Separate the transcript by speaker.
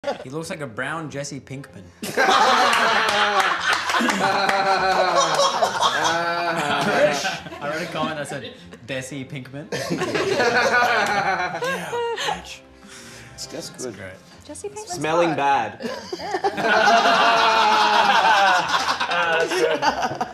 Speaker 1: He looks like a brown Jesse Pinkman. I read a comment that said, Desi Pinkman. Yeah, bitch.
Speaker 2: That's good.
Speaker 1: Great.
Speaker 3: Jesse Pinkman's
Speaker 2: Smelling
Speaker 3: hot.
Speaker 2: bad.
Speaker 4: That's good.